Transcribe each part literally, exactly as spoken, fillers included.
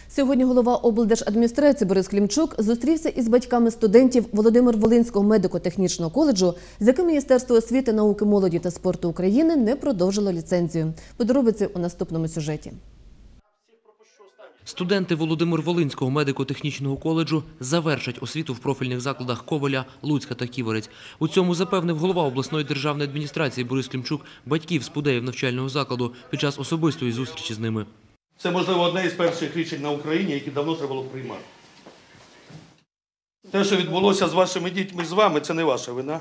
Сьогодні голова облдержадміністрації Борис Клімчук зустрівся із батьками студентів Володимир-Волинського медико-технічного коледжу, з яким Міністерство освіти, науки, молоді та спорту України не продовжило ліцензію. Подробиці у наступному сюжеті. Студенти Володимир-Волинського медико-технічного коледжу завершать освіту в профільних закладах Ковеля, Луцька та Ківерець. У цьому запевнив голова обласної державної адміністрації Борис Клімчук батьків спудеїв навчального закладу під час особистої зустрічі з ними. Це, можливо, одне із перших рішень на Україні, які давно треба було приймати. Те, що відбулося з вашими дітьми, з вами, це не ваша вина.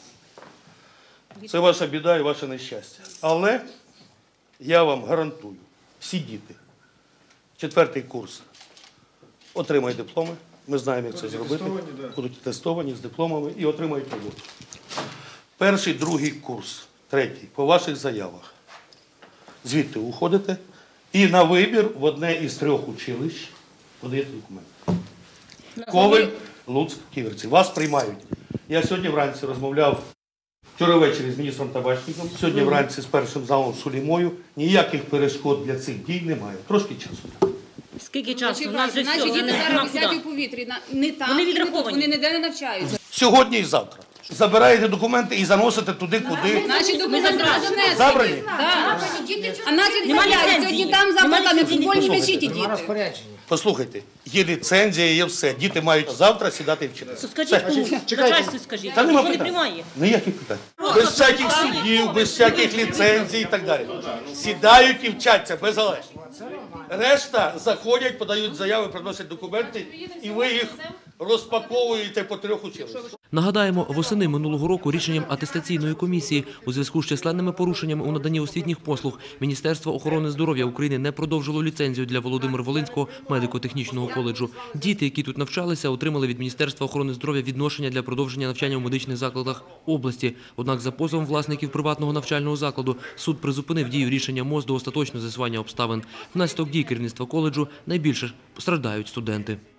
Це ваша біда і ваше нещастя. Але я вам гарантую, всі діти, четвертий курс, отримають дипломи. Ми знаємо, як це зробити. Будуть тестовані з дипломами і отримають роботу. Перший, другий курс, третій, по ваших заявах. Звідти уходите і на вибір в одне із трьох училищ подаєте документи. Ковель, Луцьк, Ківерці. Вас приймають. Я сьогодні вранці розмовляв, вчора ввечері з міністром Табачником, сьогодні вранці з першим залом Сулімою. Ніяких перешкод для цих дій немає. Трошки часу. Скільки часу? У нас вже Наші все, діти вони зараз нема висять у куди. повітрі. Не там, Вони і не тут, відраховані. вони ніде не навчаються. Сьогодні і завтра. Забираєте документи і заносите туди, куди. Наші документи вже занесли. Забрані? Так. А нас відправляють сьогодні там, завтра там, і футбольні м'ячі ті діти. Послухайте, є ліцензія, є все. Діти мають завтра сідати і вчитися. Скажіть, кому? Начальству скажіть. Та нема Ніхто не питань. приймає. Ніяких питань. Без всяких судів, без всяких ліцензій і так далі. Сідають і вчаться, безалежно. Решта заходять, подають заяви, приносять документи, і ви їх розпаковуєте по трьох училищах. Нагадаємо, восени минулого року рішенням атестаційної комісії у зв'язку з численними порушеннями у наданні освітніх послуг Міністерство охорони здоров'я України не продовжило ліцензію для Володимир-Волинського медико-технічного коледжу. Діти, які тут навчалися, отримали від Міністерства охорони здоров'я відношення для продовження навчання у медичних закладах області. Однак за позовом власників приватного навчального закладу суд призупинив дію рішення МОЗ до остаточного з'ясування обставин. Внаслідок дій керівництва коледжу найбільше страждають студенти.